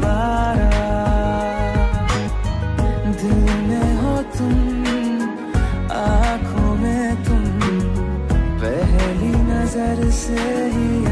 पुकारा। दिल में हो तुम, आँखों में तुम, पहली नजर से ही